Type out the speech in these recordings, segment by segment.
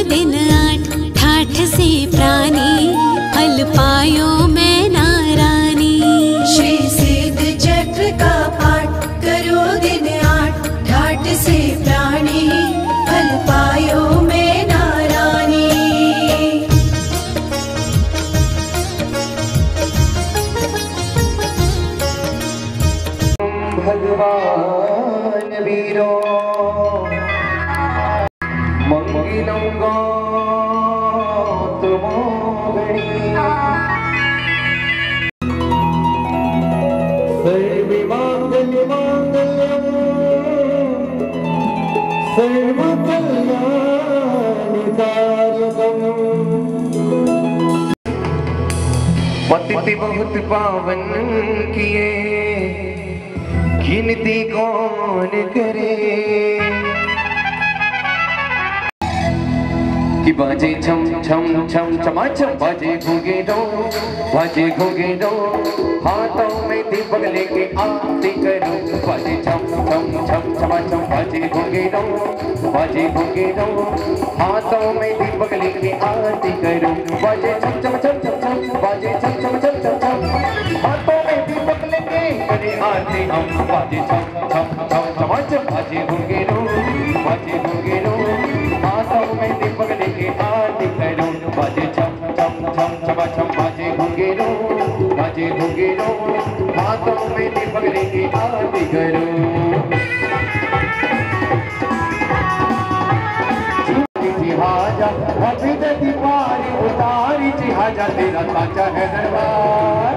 दिन आठ ठाठ से प्राणी, फल पायो मैं नारानी। श्री सिद्ध चक्र का पाठ करो दिन आठ ठाठ से प्राणी, फल पायो मैं नारानी। भगवान वीरो मंगिलंगा तुमोगणी, सर्वमंगल मांगल्यं सर्वकल्याणकारकम्। पतित बहुत पावन किए, गिनती कौन करे। कि बाजे छम छम छम छमाछम, बाजे घुंघेरो बाजे घुंघेरो, हाथों में दीपक लेके आरती करो। बाजे छम छम छम छमाछम, बाजे घुंघेरो बाजे घुंघेरो, हाथों में दीपक लेके आरती करो। बाजे छम छम छम छम छम, बाजे छम छम छम छम छम, हाथों में दीपक लेके करे आरती हम। बाजे छम छम छम छमाछम, बाजे घुंघेरो बाजे घुंघेरो, हाथों में दीपक लेके आरती करो। बाजे छम छम छम छमाछम, बाजे घुंघेरो बाजे घुंघेरो, हाथों में दीपक लेके आरती करो। जिहाजा अभी दीवार उतारी, जिहाजा तेरा साचा है दरबार।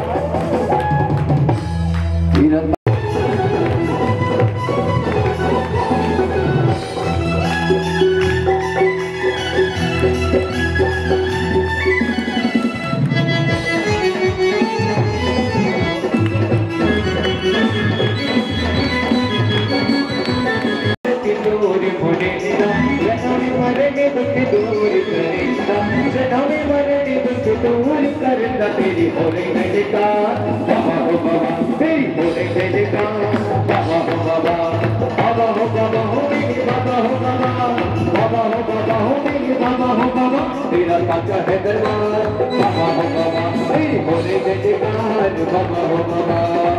तेरी हो रही है जयकार, बाबा हो बाबा, तेरी हो रही है जयकार, बाबा हो बाबा, बाबा हो बाबा, हो मेरे बाबा हो बाबा, बाबा हो बाबा, हो मेरे बाबा हो बाबा, तेरा साचा है दरबार। बाबा हो बाबा, तेरी हो रही है जयकार, बाबा हो बाबा।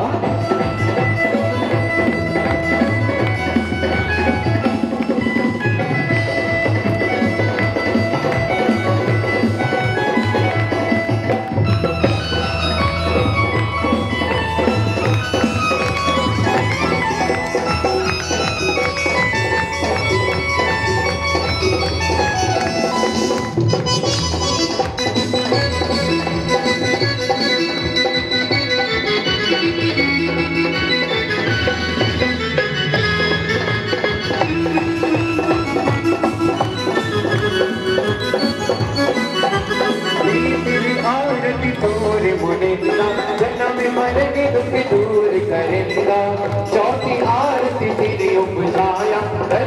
जन्म मरने दुख दूर करेगा, चौथी आरती तेरी उपजाया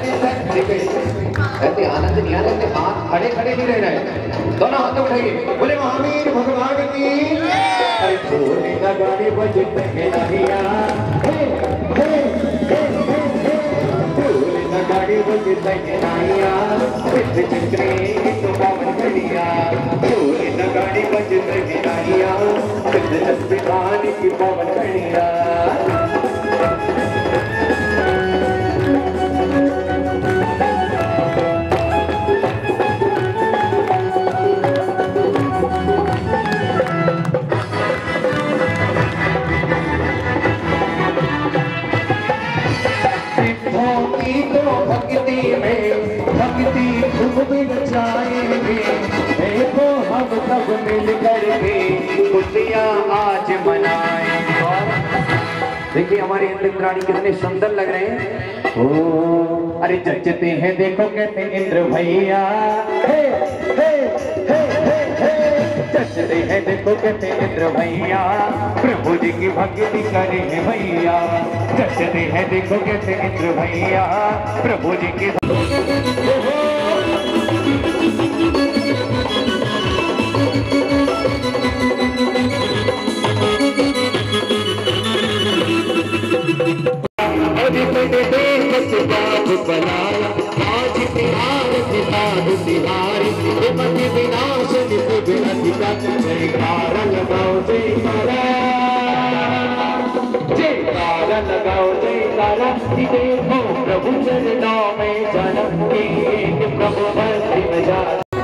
ऐसे आनंद नहीं आ रहे, हाथ खड़े खड़े नहीं रह रहे, दोनों हाथ उठाइए, बोले महावीर भगवान की। अरे ढोले नगाड़े बजते हैं नहिया, ढोले नगाड़े बजते हैं नहिया, चित्रे तो पावन घड़िया, ढोले नगाड़े बजते हैं नहिया, सिद्धानी की पावन घड़िया। भक्ति में भक्ति खूब रचाएंगे, देखो हम सब मिल करके खुशियाँ आज मनाएंगे। देखिए हमारे इंद्र रानी कितने सुंदर लग रहे हैं। ओ अरे जचते हैं देखो कहते इंद्र भैया, हे हे हे हे हे, जचते हैं देखो कहते इंद्र भैया, प्रभु जी की भक्ति करे हैं भैया। जचते हैं देखो कहते इंद्र भैया, प्रभु जी की। बनाया आज तिहार तिहार तिहारी, आज देखो प्रभु चरणों में जन्म की प्रभु भक्ति में जा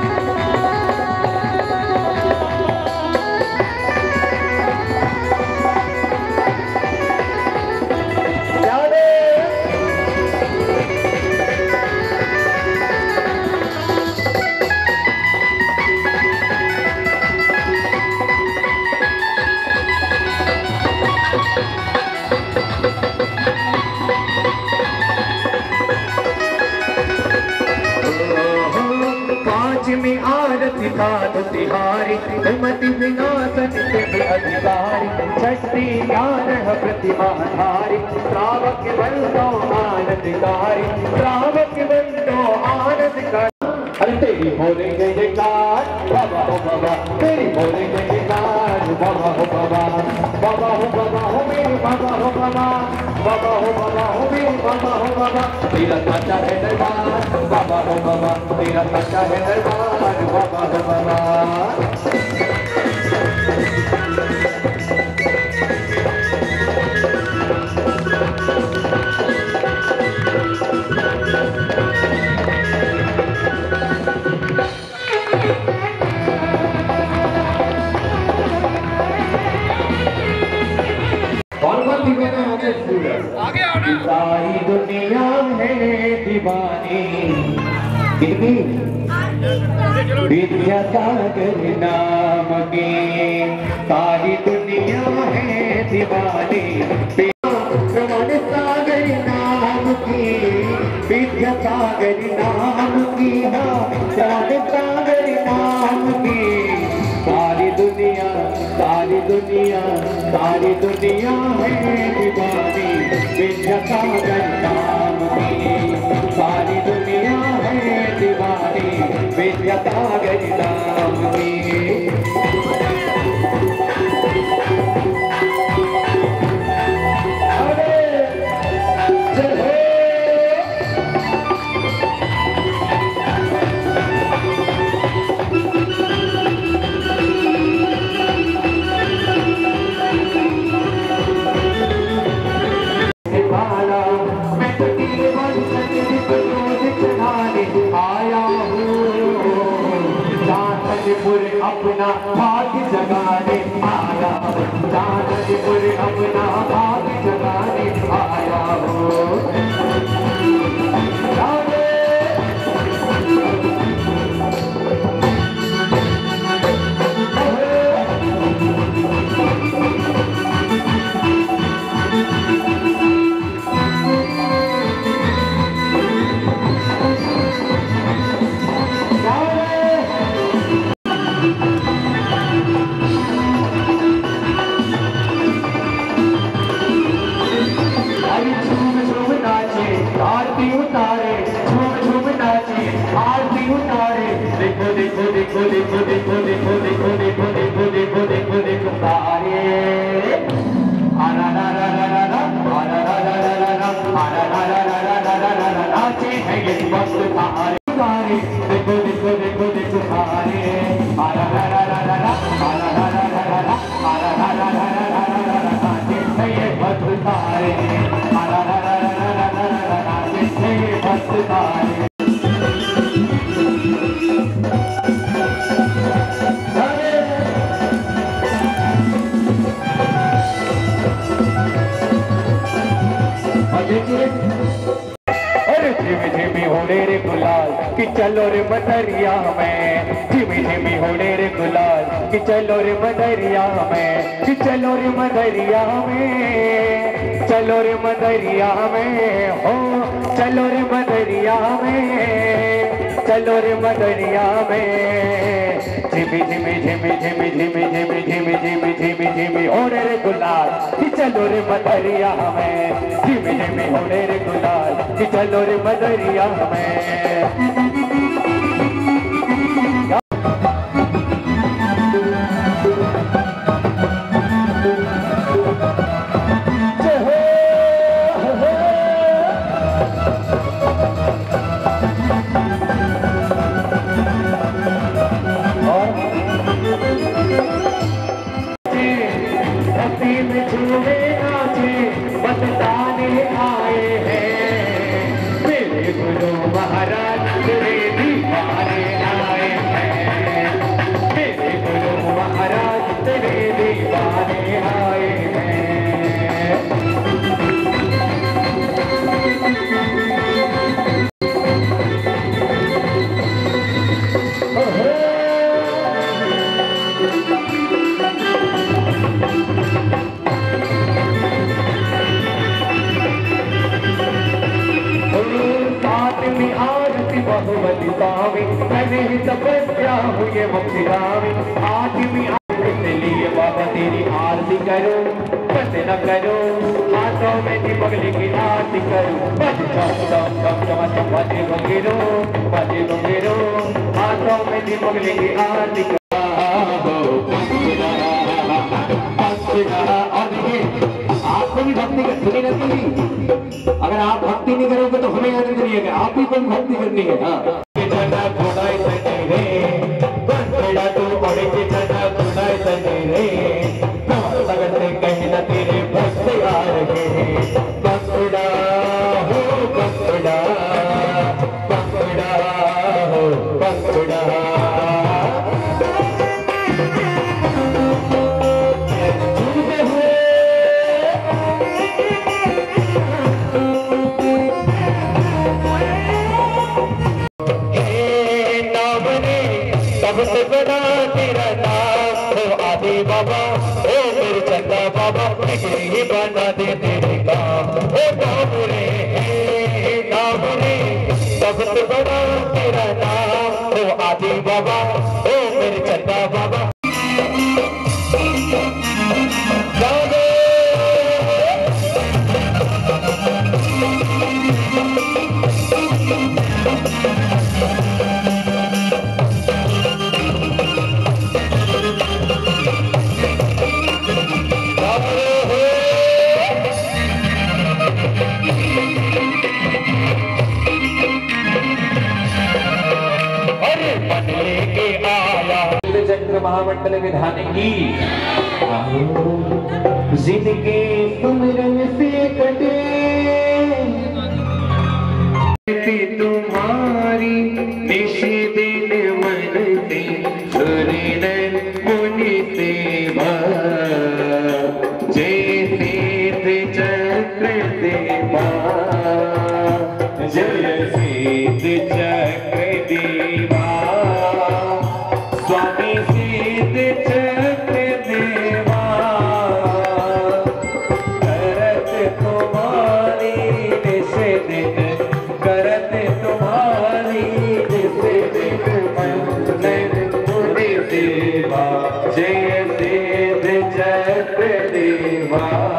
में आरती का तिहारी मति विनाशन के अधिकारी शक्ति ज्ञान है प्रतिभा धारी श्रावक बंदो आनंदकारी श्रावक बंदो आनंदकारी। अरे तेरी बोलेंगे जयकार बाबा हो बाबा, तेरी बोलेंगे जयकार बाबा हो बाबा, बाबा हो बाबा हो मेरे बाबा हो बाबा, बाबा हो बाबा हो मेरे बाबा हो बाबा। तेरा साचा है दरबार बाबा हो बाबा, तेरा साचा है दरबार बाबा हो बाबा। सारी दुनिया है दीवानी विद्या सागर नाम की, सारी दुनिया है दीवानी प्रमाण सागर नाम की, विद्या सागर नाम की, प्रमाण सागर नाम की। सारी दुनिया सारी दुनिया सारी दुनिया है दीवानी विद्या सागर नाम की, सारी दुनिया है दीवानी विद्या सागर नाम की। अपना भाग्य जगाने आया हो, जानपुर अपना भाग्य जगाने आया हो। कि चलो रे मदरिया में, झिमी झिमी होने रे गुलाल कि चलो रे मदरिया में, कि चलो रे मदरिया में, चलो रे मदरिया में हो, चलो रे मदरिया में, चलो रे मदरिया में। झिमी झिमी झिमी झिमी झिमी झिमी झिमी झिमी झिमी झिमी होने रे गुलाल कि चलो रे मदरिया में, झिमी झिमी होने रे गुलाल कि चलो रे मदरिया में। बताने आए हैं बहुमति पावे मैंने ही तपस्या हुई मुक्ति गावे आज भी लिए बाबा तेरी आरती करो बस न करो हाथों में दीपक लेके आरती करो बस बाजे बंगेरो हाथों में दीपक लेके आरती करो। आपको भी भक्ति सुनी रहती, अगर आप भक्ति नहीं करोगे तो हमें याद नहीं है, आप भी कोई भक्ति करनी है। हाँ कहीं न तेरे भक्त आ रहे बंगड़ा हो बंगड़ा बंगड़ा हो बंगड़ा सबसे बड़ा तेरा नाम हो आदि बाबा ओ मेरे चंदा बाबा ही बना दे तेरे काम ओ नाम रे सबसे बड़ा तेरा नाम हो आदि बाबा ओ मेरे चंदा बाबा। चक्र महामंडल विधान की जिंदगी सुमिरन से कटे तुम्हारी निशि दिन मन से सुरिन मुनि सेवा जय चक्र देवा जय सिद्ध चक्र देवा स्वामी सिद्ध चक्र देवा करत तुम्हारी निशि दिन करत तुम्हारी निशि दिन मुनि सेवा जय सिद्ध चक्र देवा।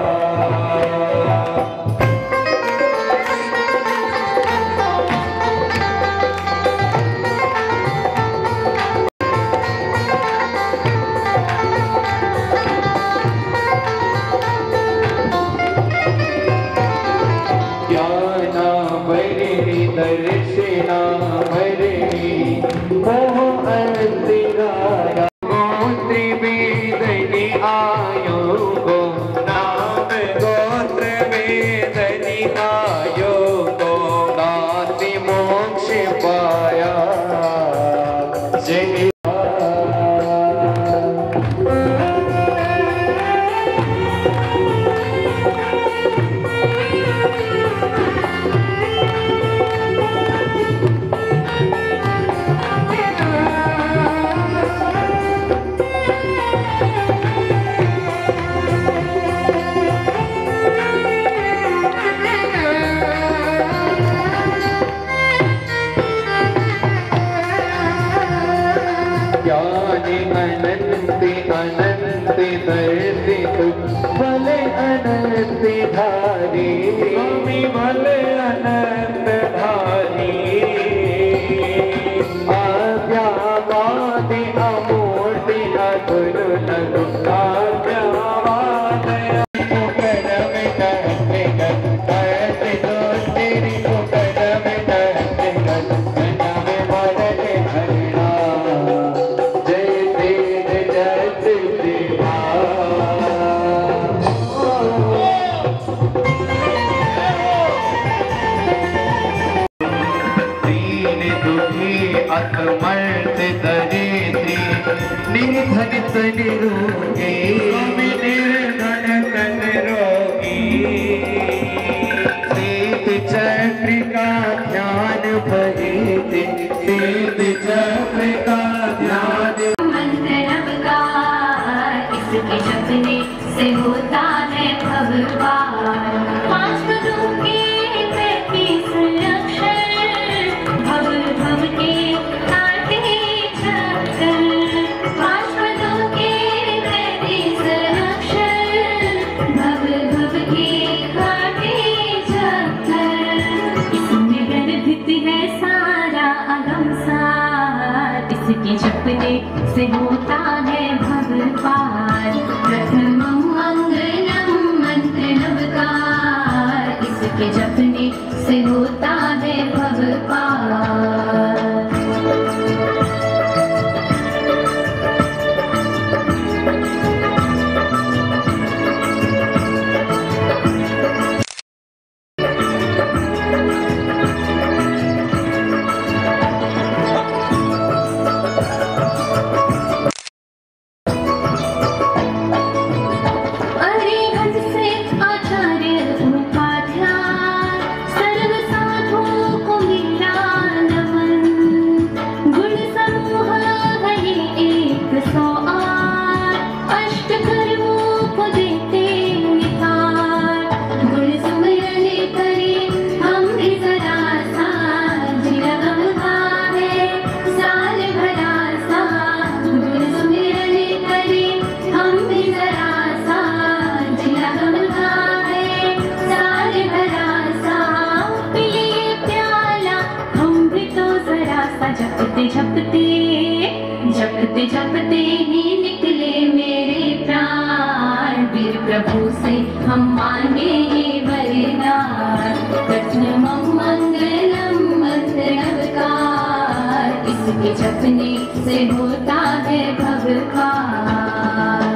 दर्शना मरणी मोह अंतराया गोत्र वेदनी आयो गो नाम गोत्र वेदनी आयो गो नाति मोक्ष पाया जय अनंत दर्शित भले अनंत धारी स्वामी भले अनंत धारी आज्ञावादि अमूर्ति अधुर लघु आज्ञावाद मर्द दरिद्री निर्धन तन रोगी स्वामी निर्धन तन रोगी सिद्ध चक्र का ध्यान भरित सिद्ध चक्र का ध्यान मंत्र से होता है भव पार। प्रथमं मंगलम मंत्र नवकार, इसके जपने से होता है भव पार। जपते जपते ही निकले मेरे प्राण, वीर प्रभु से हम मांगे ये वरदान। प्रथमं मंगलम मंत्र नवकार, इसके जपने से होता है भव पार।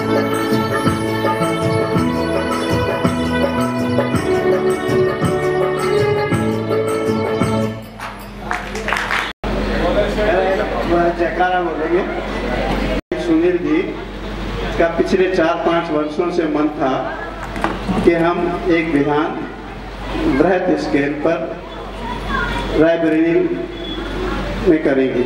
जयकारा बोलेंगे। सुनील जी का पिछले 4-5 वर्षों से मन था कि हम एक विधान बृहद स्केल पर रायबरेली में करेंगे।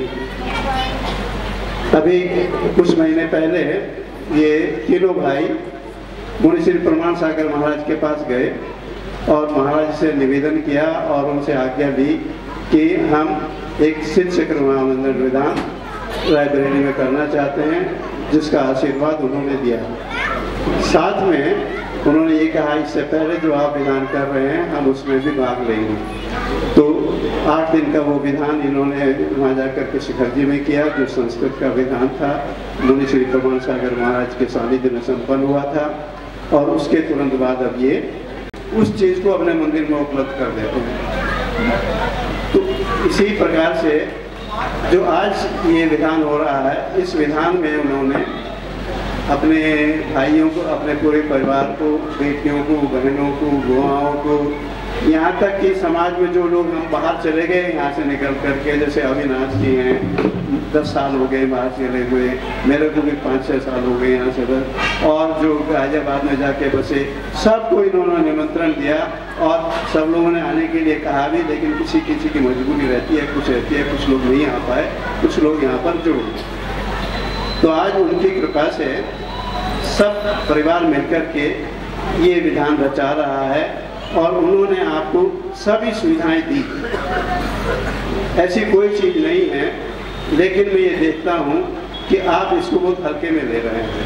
अभी कुछ महीने पहले ये तीनों भाई मुनि श्री प्रमाण सागर महाराज के पास गए और महाराज से निवेदन किया और उनसे आज्ञा ली कि हम एक सिद्ध चक्र महामंडल विधान रायबरेली में करना चाहते हैं, जिसका आशीर्वाद उन्होंने दिया। साथ में उन्होंने ये कहा इससे पहले जो आप विधान कर रहे हैं हम उसमें भी भाग लेंगे। तो 8 दिन का वो विधान इन्होंने वहाँ जाकर के शिखर जी में किया, जो संस्कृत का विधान था, मुनि श्री प्रमाण सागर महाराज के सानिध्य में संपन्न हुआ था। और उसके तुरंत बाद अब ये उस चीज़ को अपने मंदिर में उपलब्ध कर देते हैं। तो इसी प्रकार से जो आज ये विधान हो रहा है, इस विधान में उन्होंने अपने भाइयों को, अपने पूरे परिवार को, बेटियों को, बहनों को, बुआओं को, यहाँ तक कि समाज में जो लोग हम बाहर चले गए यहाँ से निकल करके, जैसे अविनाश जी हैं 10 साल हो गए बाहर चले हुए, मेरे को भी 5-6 साल हो गए यहाँ से बस, और जो गाजियाबाद में जाके बसे, सबको इन्होंने निमंत्रण दिया और सब लोगों ने आने के लिए कहा भी, लेकिन किसी किसी की मजबूरी रहती है, कुछ रहती है, कुछ लोग नहीं आ पाए, कुछ लोग यहाँ पर जुड़ गए। तो आज उनकी कृपा से सब परिवार मिलकर के ये विधान रचा रहा है और उन्होंने आपको सभी सुविधाएं दी। ऐसी कोई चीज़ नहीं है, लेकिन मैं ये देखता हूँ कि आप इसको बहुत हल्के में ले रहे हैं।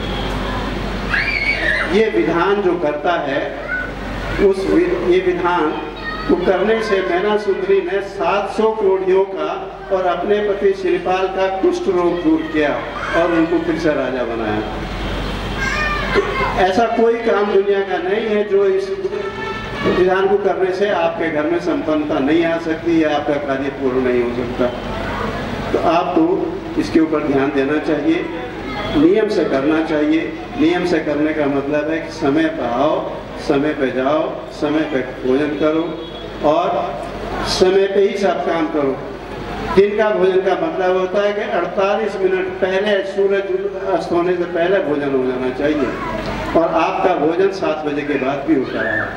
ये विधान जो करता है ये विधान को करने से मैना सुंदरी ने 700 कोड़ियों का और अपने पति शिवपाल का कुष्ठ रोग दूर किया और उनको फिर से राजा बनाया। तो ऐसा कोई काम दुनिया का नहीं है जो इस विधान को करने से आपके घर में संपन्नता नहीं आ सकती या आपका कार्य पूर्ण नहीं हो सकता। तो आपको इसके ऊपर ध्यान देना चाहिए, नियम से करना चाहिए। नियम से करने का मतलब है कि समय पर आओ, समय पे जाओ, समय पे भोजन करो और समय पे ही सब काम करो। दिन का भोजन का मतलब होता है कि 48 मिनट पहले सूरज अस्त होने से पहले भोजन हो जाना चाहिए और आपका भोजन 7 बजे के बाद भी होता रहा।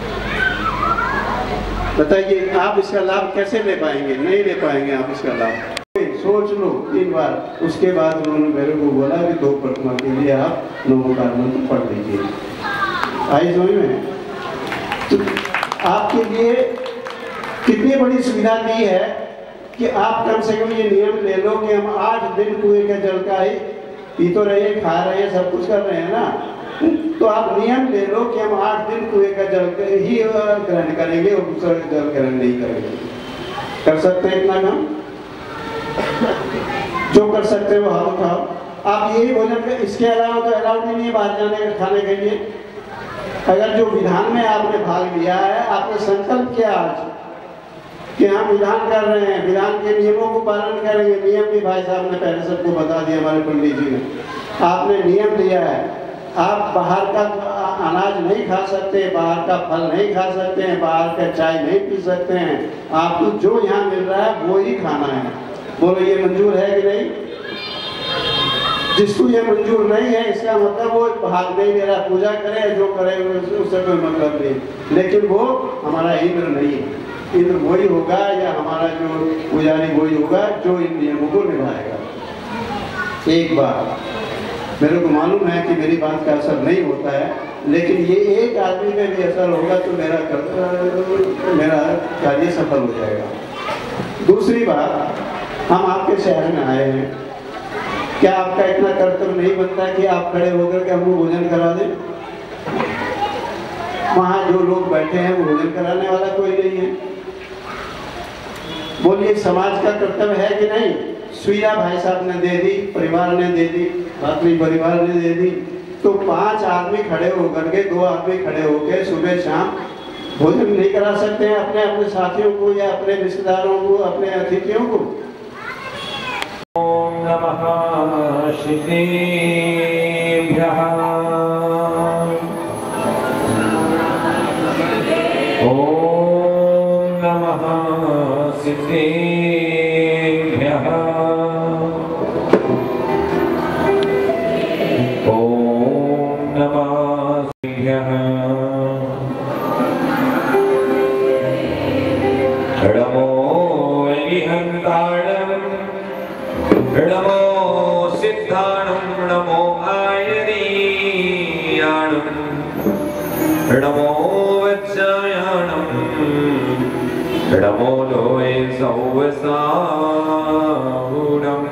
बताइए आप इसका लाभ कैसे ले पाएंगे? नहीं ले पाएंगे आप इसका लाभ। सोच लो 3 बार। उसके बाद उन्होंने मेरे को बोला कि 2 प्रतिमा के लिए आप नमोकार मंत्र पढ़ लीजिए। आई समझ में? तो आपके लिए कितनी बड़ी सुविधा दी है कि आप कम से कम ये नियम ले लो कि हम 8 दिन कुएं के जल का ही पी तो रहे, खा रहे हैं, सब कुछ कर रहे हैं ना। तो आप नियम ले लो कि हम 8 दिन कुएं का जल ही ग्रहण करेंगे और दूसरा जल ग्रहण नहीं करेंगे। कर सकते हैं इतना काम? जो कर सकते हो हाथ उठाओ। आप यही भोजन कर, इसके अलावा तो अलाउड ही नहीं है बाहर जाने का खाने के लिए। अगर जो विधान में आपने भाग लिया है, आपने संकल्प किया आज कि हम विधान कर रहे हैं, विधान के नियमों को पालन करेंगे। नियम भी भाई साहब ने पहले सबको बता दिया, हमारे पंडित जी ने। आपने नियम लिया है, आप बाहर का अनाज नहीं खा सकते, बाहर का फल नहीं खा सकते हैं, बाहर का चाय नहीं पी सकते हैं। आपको जो यहाँ मिल रहा है वो ही खाना है। बोलो ये मंजूर है कि नहीं? जिसको ये मंजूर नहीं है इसका मतलब वो भाग नहीं ले रहा, पूजा करे जो करे उससे कोई मतलब नहीं। लेकिन वो हमारा इंद्र नहीं है। इंद्र वही होगा या हमारा जो पुजारी वही होगा जो इन नियमों को निभाएगा। एक बार मेरे को मालूम है कि मेरी बात का असर नहीं होता है, लेकिन ये एक आदमी में भी असर होगा तो मेरा कार्य सफल हो जाएगा। दूसरी बात, हम आपके शहर में आए हैं, क्या आपका इतना कर्तव्य नहीं बनता कि आप खड़े होकर के हमको भोजन करा दें? वहाँ जो लोग बैठे हैं वो भोजन कराने वाला कोई नहीं है। बोलिए समाज का कर्तव्य है कि नहीं? सुइया भाई साहब ने दे दी, परिवार ने दे दी, बाकी परिवार ने दे दी, तो 5 आदमी खड़े होकर के 2 आदमी खड़े होकर सुबह शाम भोजन नहीं करा सकते हैं अपने अपने साथियों को या अपने रिश्तेदारों को, अपने अतिथियों को? ओम नमः शिवेभ्यः। ओम नमः शिवेभ्यः। ओम नमः शिवेभ्यः। नमो विहंताणं, नमो सिद्धाणं, नमो आयरीयाणं, नमो वत्सायाणं, नमो लोये सौवसाहुणं।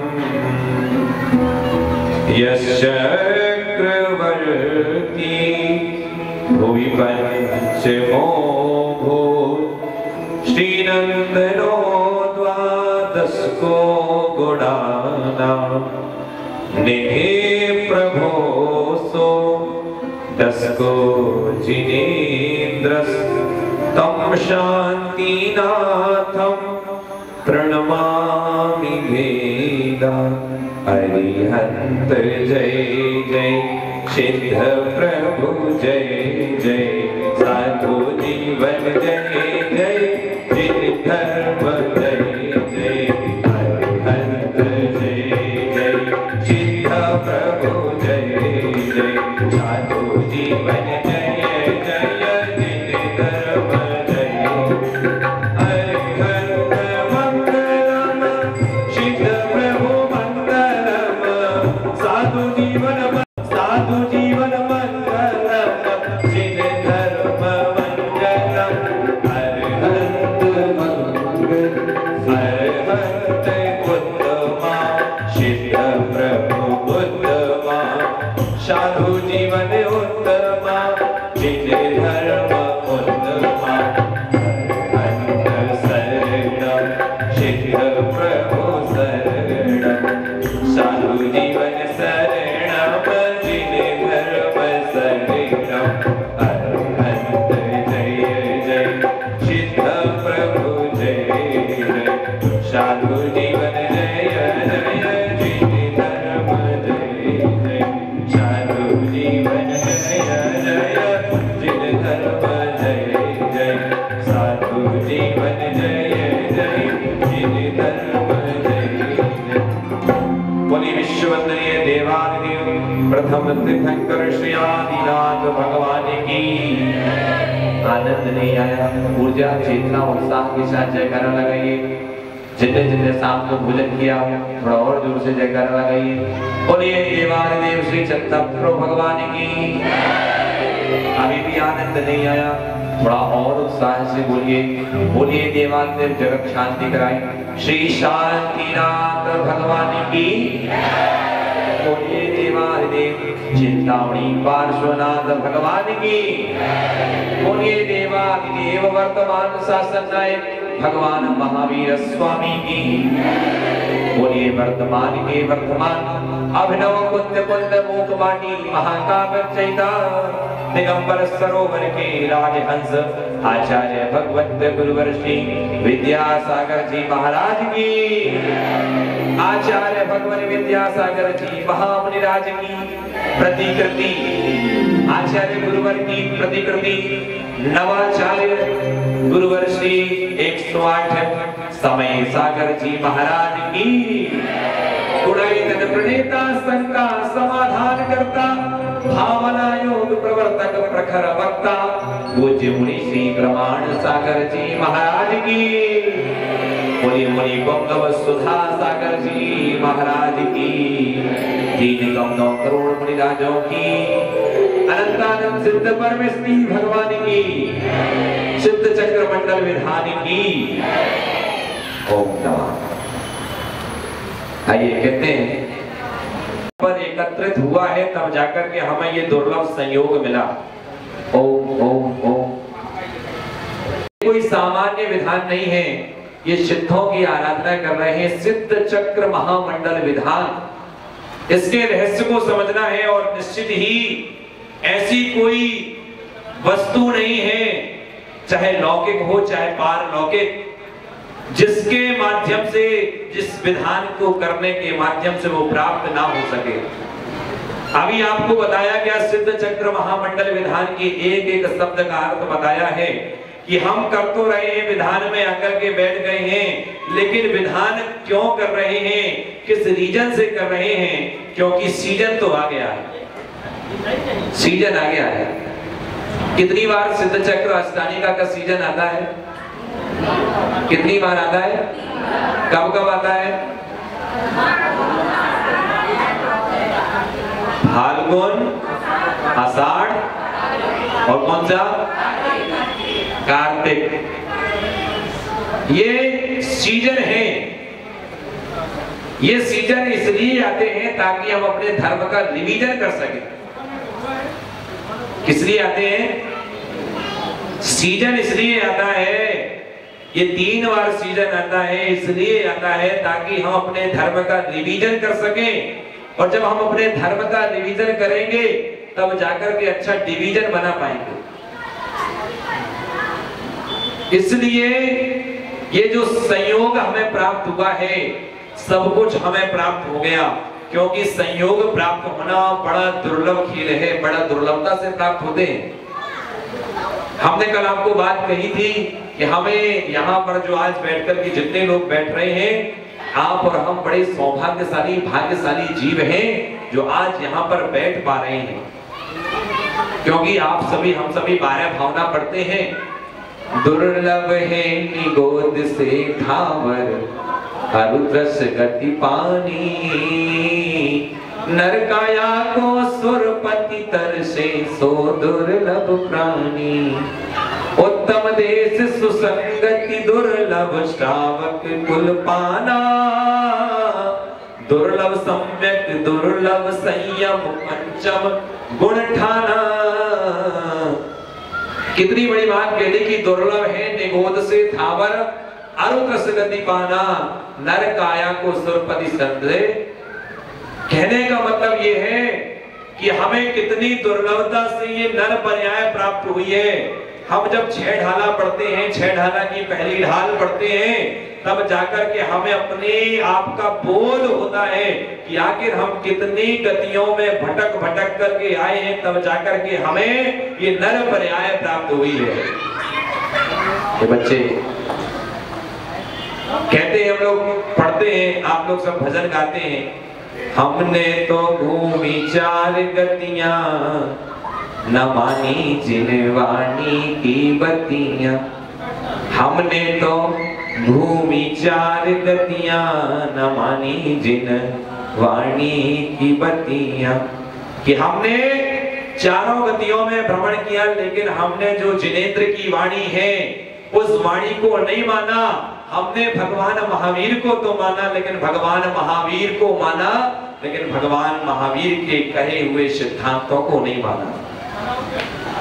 यश्चक्रवर्ती भुवि पंचमो भूत्, श्रीनन्दनो द्वादशको गुणानां निधि प्रभोसो दशको जिनेन्द्रस्, तं शान्तिनाथं प्रणमामि वेदा। अरिहंत जय जय, सिद्ध प्रभु जय जय, साधु जीवन जय जय, जिन धर्म जय जय। अरिहंत जय जय, सिद्ध प्रभु जय जय, साधु जीवन जय जय, जिन धर्म जय। अरिहंत मंगलम, सिद्ध प्रभु मंगलम, साधु जीवन मंगलम, जिन धर्म मंगलम। अरिहंत अरिहंत उत्तमा, सिद्ध प्रभु उत्तमा, साधु जीवन उत्तमा, जिन धर्म उत्तमा। अरिहंत शरणं, सिद्ध प्रभु शरणं, साधु जीवन शरणं, जिन धर्म शरणं। अरिहंत जय जय, सिद्ध प्रभु जय जय, साधु जीवन जय जय, जिन धर्म जय जय, साधु जीवन जय जय, जिन धर्म जय जय, साधु जीवन जय जय, जिन धर्म जय जय। बोलिए विश्ववंदनीय देवादिदेव प्रथम तीर्थंकर श्री आदिनाथ भगवान की। आनंद नहीं आया, ऊर्जा चेतना उत्साह के साथ जयकारा लगाइए। जितने जितने शाम को भोजन किया थोड़ा और जोर से जयकारा लगाइए। बोलिए देवादिदेव श्री चंद्र भगवान की। अभी भी आनंद नहीं आया, थोड़ा और उत्साह से बोलिए। बोलिए देवादिदेव जगत शांति कराए श्री शांतिनाथ भगवान की। बोलिए देवादिदेव चिंतामणि पार्श्वनाथ भगवान की। बोलिए देवादिदेव वर्तमान शासन नायक भगवान महावीर स्वामी की। बोलिए वर्तमान के वर्तमान अभिनव कुंद कुंद मूकवाणी महाकाव्य चैता दिगंबर सरोवर के राजहंस आचार्य भगवत गुरुवर श्री विद्यासागर जी महाराज की। आचार्य भगवान विद्यासागर जी महामुनिराज की प्रतिकृति, आचार्य गुरुवर की प्रतिकृति, नवाचार्य गुरुवर श्री 108 समय सागर जी महाराज की। गुणायतन प्रणेता शंका समाधान करता भावना योग प्रवर्तक प्रखर वक्ता पूज्य मुनि श्री प्रमाण सागर जी महाराज की। मुनि मुनि गौतम सुधा सागर जी महाराज की। 3 करोड़ मुनि राजों की। अनंतानंद सिद्ध परमेश्वरी भगवान की। सिद्ध चक्र मंडल विधान की। ओम नमः। आइए कहते हैं पर एकत्रित हुआ है तब जाकर के हमें ये दुर्लभ संयोग मिला। ओम ओम ओम। कोई सामान्य विधान नहीं है, ये सिद्धों की आराधना कर रहे हैं। सिद्ध चक्र महामंडल विधान, इसके रहस्य को समझना है। और निश्चित ही ऐसी कोई वस्तु नहीं है, चाहे लौकिक हो चाहे पारलौकिक, जिसके माध्यम से, जिस विधान को करने के माध्यम से वो प्राप्त ना हो सके। अभी आपको बताया गया सिद्ध चक्र महामंडल विधान के एक एक शब्द का अर्थ बताया है कि हम कर तो रहे हैं, विधान में आकर के बैठ गए हैं, लेकिन विधान क्यों कर रहे हैं, किस रीजन से कर रहे हैं? क्योंकि सीजन तो आ गया है, सीजन आ गया है। कितनी बार सिद्ध चक्र अष्टानिका का सीजन आता है? कितनी बार आता है? कब कब आता है? फाल्गुन, आषाढ़ और कौन सा? कार्तिक। ये सीजन है। ये सीजन इसलिए आते हैं ताकि हम अपने धर्म का रिवीजन कर सकें। किस लिए आते हैं? सीजन इसलिए आता है, ये 3 बार सीजन आता है, इसलिए आता है ताकि हम अपने धर्म का रिवीजन कर सकें। और जब हम अपने धर्म का रिवीजन करेंगे तब जाकर के अच्छा डिवीजन बना पाएंगे। इसलिए ये जो संयोग हमें प्राप्त हुआ है, सब कुछ हमें प्राप्त हो गया, क्योंकि संयोग प्राप्त होना बड़ा दुर्लभ खेल है, बड़ा दुर्लभता से प्राप्त होते हैं। हमने कल आपको बात कही थी कि हमें यहाँ पर जो आज बैठकर के जितने लोग बैठ रहे हैं, आप और हम बड़े सौभाग्यशाली भाग्यशाली जीव हैं जो आज यहाँ पर बैठ पा रहे हैं, क्योंकि आप सभी, हम सभी 12 भावना पढ़ते हैं। दुर्लभ है निगोद से धावर, अरुद्रस गति पानी, नरकाया को सुरपति तरसे सो दुर्लभ प्राणी, उत्तम देश सुसंगति दुर्लभ श्रावक कुल पाना, दुर्लभ सम्यक दुर्लभ संयम पंचम गुण ठाना। कितनी बड़ी बात कह दी कि दुर्लभ है निगोद से थावर, अरुद्रस गति पाना, नर काया को सुरपति संदे। कहने का मतलब ये है कि हमें कितनी दुर्लभता से ये नर पर्याय प्राप्त हुई है। हम जब 6 ढाला पढ़ते हैं, 6 ढाला की पहली ढाल पढ़ते हैं, तब जाकर के हमें अपने आप का बोध होता है कि आखिर हम कितनी गतियों में भटक भटक करके आए हैं, तब जाकर के हमें ये नर पर्याय प्राप्त हुई है। तो बच्चे कहते हैं, हम लोग पढ़ते हैं, आप लोग सब भजन गाते हैं, हमने तो घूमी 4 गतियां, न मानी जिन वाणी की बतियां। हमने तो घूमी 4 गतियां, न मानी जिन वाणी की बतियां। कि हमने चारों गतियों में भ्रमण किया, लेकिन हमने जो जिनेंद्र की वाणी है उस वाणी को नहीं माना। हमने भगवान महावीर को तो माना, लेकिन भगवान महावीर को माना, लेकिन भगवान महावीर के कहे हुए सिद्धांतों को नहीं माना।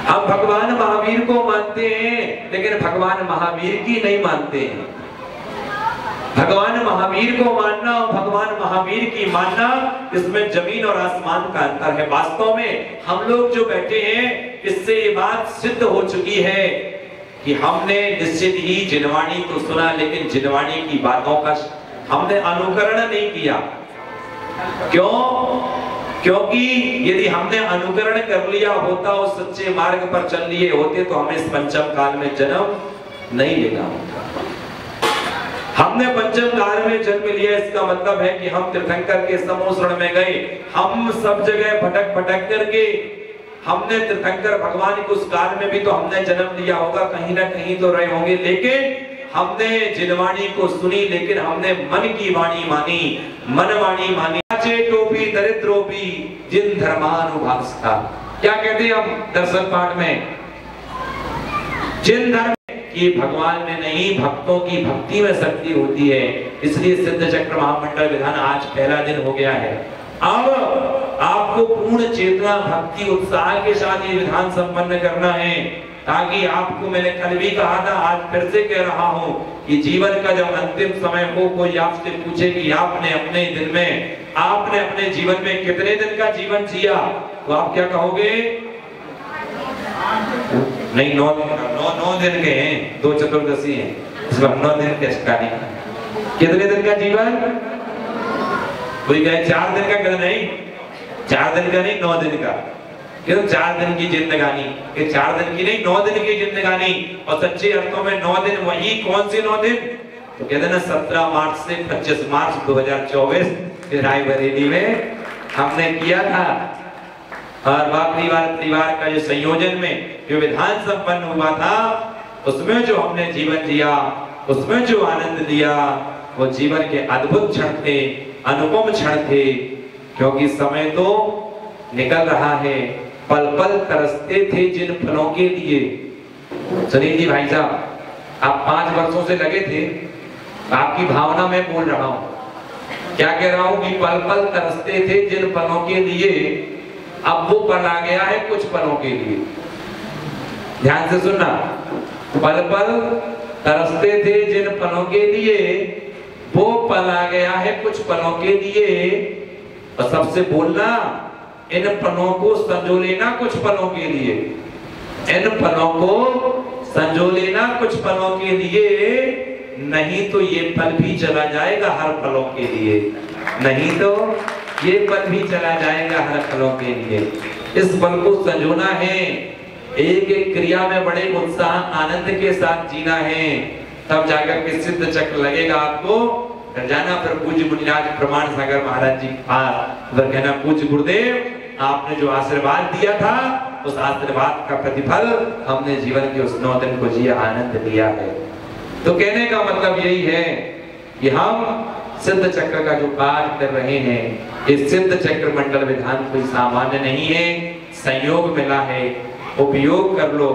हम भगवान महावीर को मानते हैं लेकिन भगवान महावीर की नहीं मानते हैं। भगवान महावीर को मानना और भगवान महावीर की मानना, इसमें जमीन और आसमान का अंतर है। वास्तव में हम लोग जो बैठे हैं, इससे ये बात सिद्ध हो चुकी है कि हमने निश्चित ही जिनवाणी को सुना, लेकिन जिनवाणी की बातों का हमने अनुकरण नहीं किया। क्यों? क्योंकि यदि हमने अनुकरण कर लिया होता, उस सच्चे मार्ग पर चल लिए होते, तो हमें इस पंचम काल में जन्म नहीं लेना होता। हमने पंचम काल में जन्म लिया, इसका मतलब है कि हम तीर्थंकर के समूह शरण में गए। हम सब जगह भटक भटक करके हमने तीर्थंकर भगवान के उस काल में भी तो हमने जन्म लिया होगा, कहीं ना कहीं तो रहे होंगे, लेकिन हमने जिनवाणी को सुनी, लेकिन हमने मन की वाणी मानी, मनवाणी मानी। चेटोपी दरिद्रोपी जिन धर्मानुभास्ता, क्या कहते हैं हम दर्शन पाठ में? जिन धर्म की भगवान में नहीं, भक्तों की भक्ति में शक्ति होती है। इसलिए सिद्ध चक्र महामंडल विधान आज पहला दिन हो गया है। अब आपको पूर्ण चेतना, भक्ति, उत्साह के साथ ये विधान संपन्न करना है, ताकि आपको, मैंने कल भी कहा था, आज फिर से कह रहा हूं कि जीवन का जब अंतिम समय हो, कोई आपसे पूछे कि आपने अपने दिन में, आपने अपने जीवन में कितने दिन का जीवन जिया, तो आप क्या कहोगे? नहीं, 9 दिन का। 9 दिन के हैं, 2 चतुर्दशी है, इस बार 9 दिन के अष्टकानी। कितने दिन का जीवन? कोई कहे 4 दिन का, कहते नहीं 4 दिन का नहीं, 9 दिन का। क्यों? 4 दिन की जिंदगानी, कि 4 दिन की नहीं, 9 दिन की जिंदगानी। और सच्चे अर्थों में 9 दिन, वही कौन से 9 दिन? तो कहते ना 17 मार्च से 25 मार्च 2024 रायबरेली में हमने किया था। और परिवार का जो संयोजन में जो विधान संपन्न हुआ था, उसमें जो हमने जीवन जिया, उसमें जो आनंद लिया, वो जीवन के अद्भुत क्षण थे, अनुपम क्षण थे। क्योंकि समय तो निकल रहा है, पल पल तरसते थे जिन फलों के लिए। सुनील जी भाई साहब, आप 5 वर्षों से लगे थे, आपकी भावना में बोल रहा हूं। क्या कह रहा हूं कि पल पल तरसते थे जिन फलों के लिए, अब वो पल आ गया है कुछ पलों के लिए। ध्यान से सुनना, पल पल तरसते थे जिन फलों के लिए, वो पल आ गया है कुछ पलों के लिए। और सबसे बोलना, इन पलों को संजो लेना कुछ पलों के लिए, इन पलों को संजो लेना कुछ पलों के लिए, नहीं तो ये पल भी चला जाएगा हर पलों के लिए, नहीं तो ये पल भी चला जाएगा हर पलों के लिए। इस पल को संजोना है, एक एक क्रिया में बड़े उत्साह आनंद के साथ जीना है, तब जाकर के सिद्ध चक्र लगेगा आपको। फिर जाना फिर पूज्य मुनिराज प्रमाण सागर महाराज जी के पास, फिर कहना पूज्य गुरुदेव, आपने जो आशीर्वाद दिया था, उस आशीर्वाद का प्रतिफल हमने जीवन के उस 9 दिन को जिया, आनंद लिया है। तो कहने का मतलब यही है कि हम सिद्ध चक्र का जो कार्य कर रहे हैं, इस सिद्ध चक्र मंडल विधान कोई सामान्य नहीं है, संयोग मिला है, उपयोग कर लो,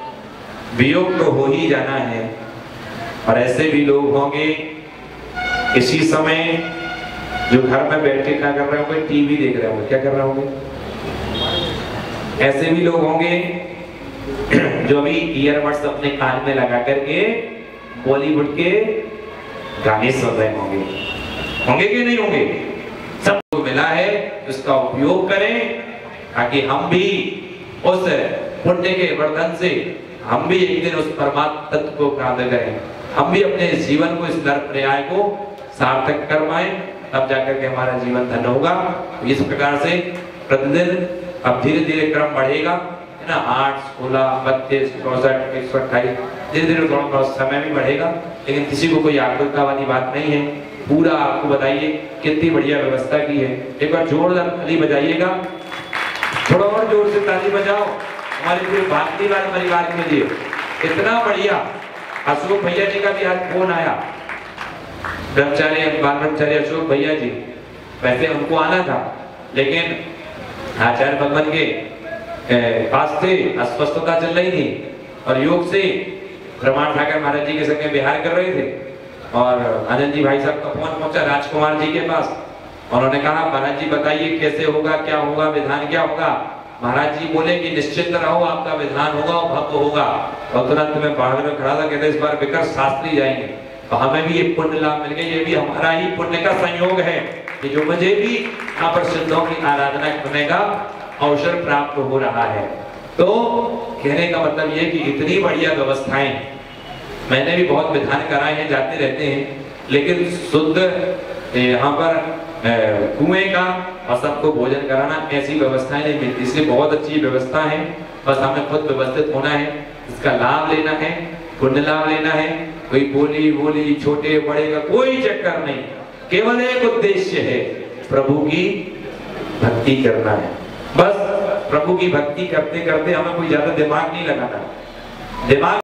वियोग तो हो ही जाना है। और ऐसे भी लोग होंगे इसी समय जो घर में बैठे क्या कर रहे होंगे, टीवी देख रहे होंगे, क्या कर रहे होंगे। ऐसे भी लोग होंगे जो अभी ईयरबड्स अपने कान में लगा करके बॉलीवुड के गाने सुन रहे होंगे, होंगे कि नहीं होंगे। सबको मिला है, उसका उपयोग करें, ताकि हम भी उस पुण्य के वर्धन से हम भी एक दिन उस परमात्मा तत्व को प्राप्त करें, हम भी अपने जीवन को, इस नर पर्याय को सार्थक कर पाए, तब जाकर के हमारा जीवन धन्य होगा। इस प्रकार से प्रतिदिन अब धीरे धीरे क्रम बढ़ेगा, है ना। 8, 16, 32, 64, 128, धीरे धीरे थोड़ा समय भी बढ़ेगा, लेकिन किसी को कोई आकुलता वाली बात नहीं है। पूरा आपको बताइए कितनी बढ़िया व्यवस्था की है। एक बार जोरदार ताली बजाइएगा, थोड़ा और जोर से ताली बजाओ हमारे पूरे भारतीय परिवार के लिए। इतना बढ़िया। अशोक भैया जी का भी आज फोन आया, ब्रह्मचारी बाल ब्रह्मचारी अशोक भैया जी, वैसे उनको आना था, लेकिन आचार्य भगवान के पास थे, अस्वस्थता चल रही थी, और योग से प्रमाण सागर महाराज जी के संग विहार कर रहे थे। और आनंद जी भाई साहब का फोन पहुंचा राजकुमार जी के पास, उन्होंने कहा महाराज जी बताइए कैसे होगा, क्या होगा, विधान क्या होगा। महाराज जी बोले कि निश्चिंत रहो, आपका विधान होगा और भक्त होगा। और तुरंत में बाहर में खड़ा था, कहते इस बार विकट शास्त्री जाएंगे। तो हमें भी ये पुण्य लाभ मिल गया, ये भी हमारा ही पुण्य का संयोग है कि जो मुझे भी यहाँ पर सिद्धों की आराधना करने का अवसर प्राप्त हो रहा है। तो कहने का मतलब ये कि इतनी बढ़िया व्यवस्थाएं, मैंने भी बहुत विधान कराए हैं, जाते रहते हैं, लेकिन शुद्ध यहाँ पर कुएं का और सबको भोजन कराना, ऐसी व्यवस्थाएं नहीं मिलती। इसलिए बहुत अच्छी व्यवस्था है, बस हमें खुद व्यवस्थित होना है, इसका लाभ लेना है, पुण्य लाभ लेना है। कोई बोली छोटे बड़े का कोई चक्कर नहीं, केवल एक उद्देश्य है, प्रभु की भक्ति करना है। बस प्रभु की भक्ति करते करते हमें कोई ज्यादा दिमाग नहीं लगाना। दिमाग